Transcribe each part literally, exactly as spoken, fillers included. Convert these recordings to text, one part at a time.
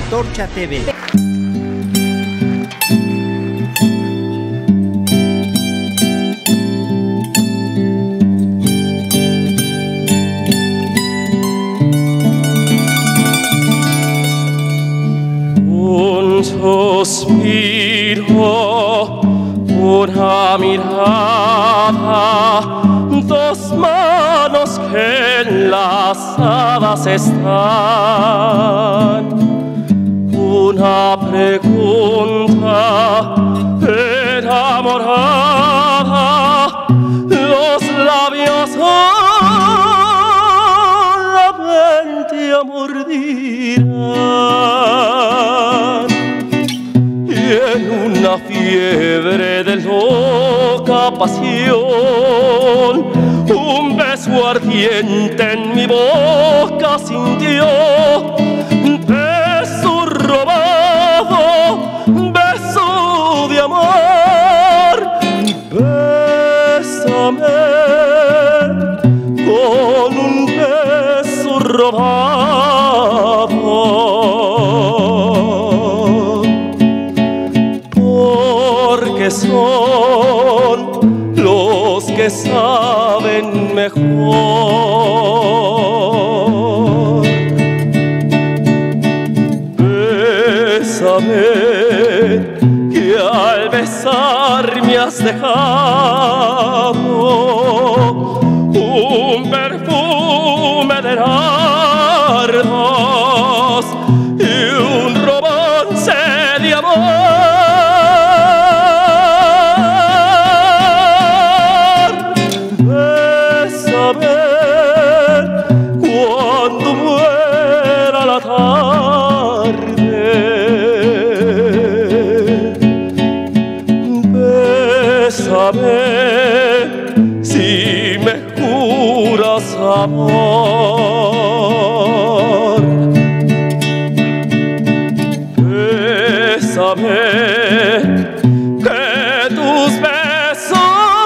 Antorcha T V. Un suspiro, una mirada, dos manos que enlazadas están, una pregunta enamorada, los labios solamente mordirán, y en una fiebre de loca pasión, un beso ardiente en mi boca sintió. Beso robado, beso de amor, bésame con un beso robado, porque son los que saben mejor. Bésame, que al besar me has dejado un perfume de nardos y un romance de amor. Cuando muera la tarde, bésame si me juras amor. Bésame que tus besos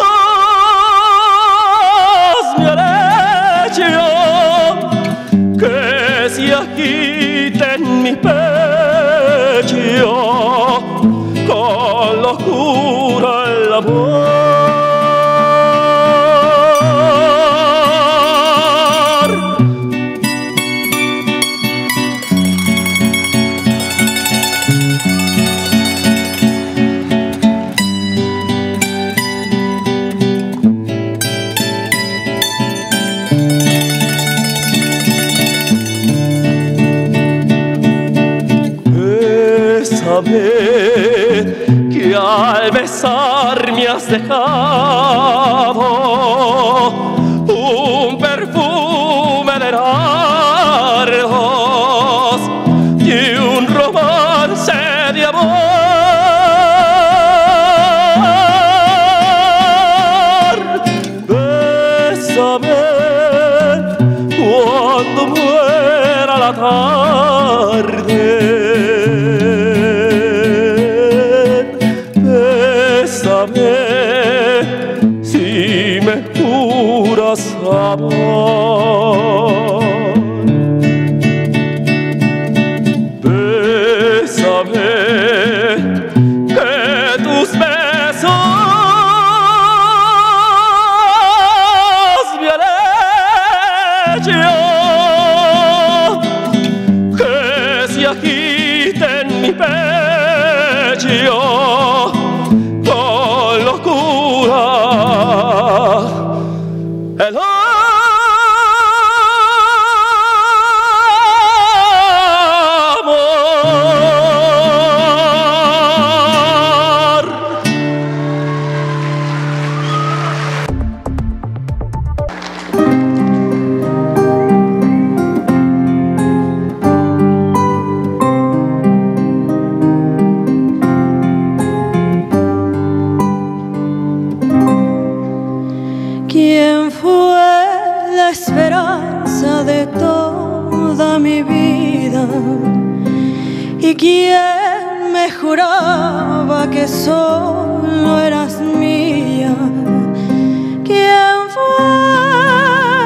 que se agita en mi pecho con locura el amor. Bésame, que al besar me has dejado un perfume de nardos y un romance de amor. Bésame cuando muera la tarde, si me juras amor. Bésame que tus besos me han hecho que se agite en mi pecho con locura el amor. ¿Quién fue la esperanza de toda mi vida? ¿Y quién me juraba que solo eras mía? ¿Quién fue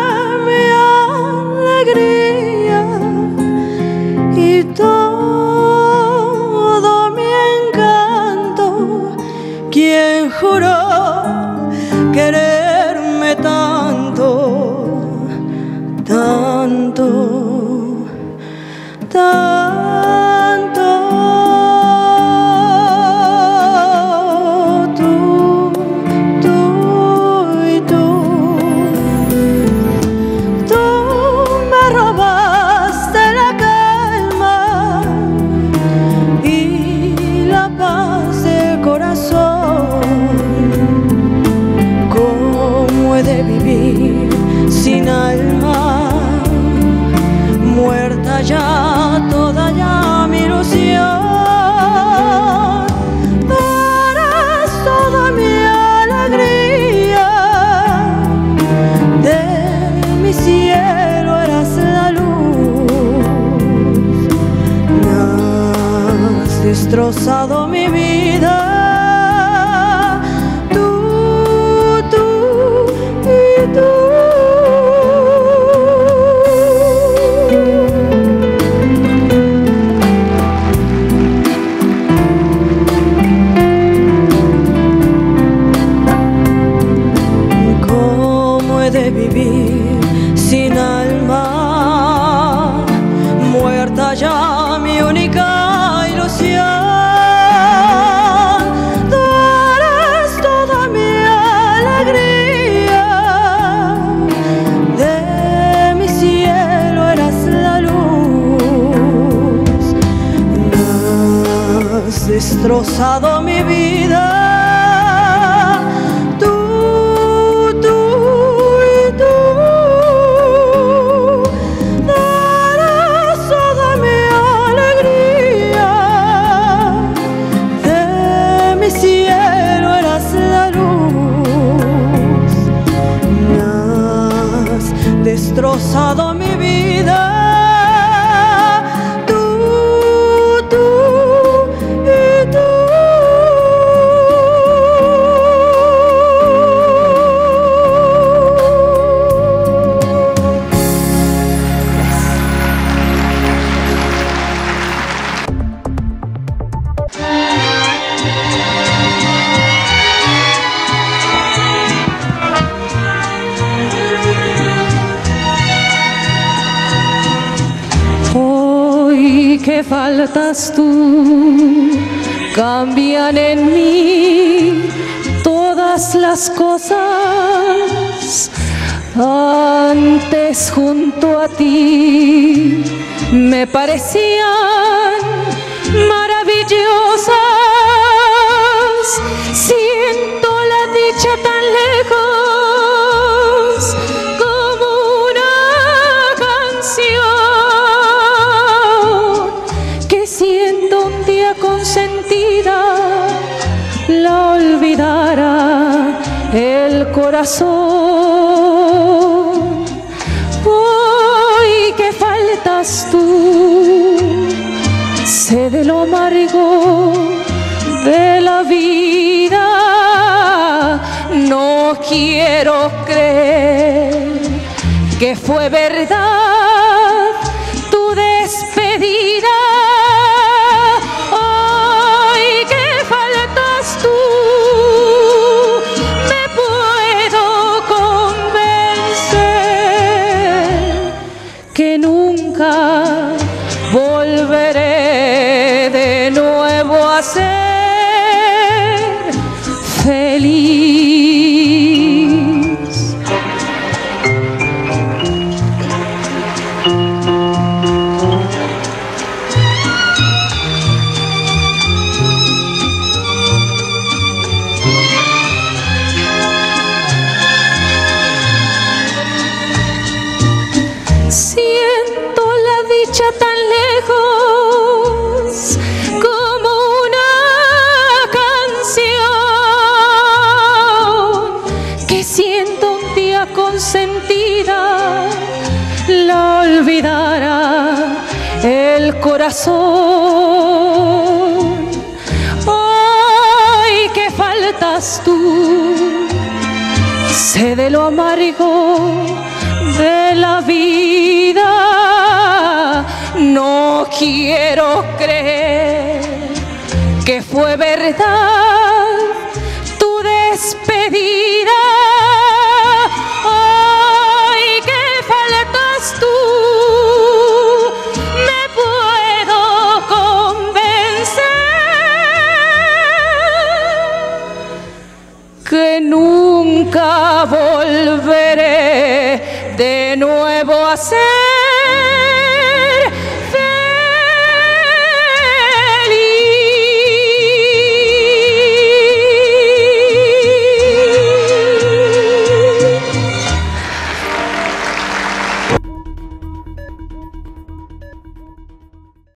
mi alegría y todo puede vivir sin alma, muerta ya mi única ilusión. Tú eres toda mi alegría, de mi cielo eras la luz. Has destrozado mi vida. Destrozado mi vida, tú, tú y tú. Que faltas tú, cambian en mí todas las cosas. Antes junto a ti me parecían maravillosas. Siento la dicha tan lejos como una canción. Consentida, la olvidara el corazón. Hoy que faltas tú, sé de lo amargo de la vida. No quiero creer que fue verdad tu despedida. Volveré de nuevo a ser feliz. Siento la dicha tan lejos como una canción que siento un día consentida, la olvidara el corazón. Hoy que faltas tú, sé de lo amargo de la vida. No quiero creer que fue verdad tu despedida. Hoy que faltas tú, me puedo convencer que nunca volveré